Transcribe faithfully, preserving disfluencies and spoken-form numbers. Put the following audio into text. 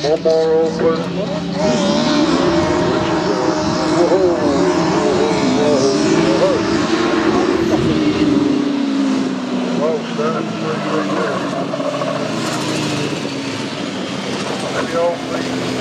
One more open. Whoa, whoa, whoa, whoa. Whoa, starting to swing right there. Maybe all three.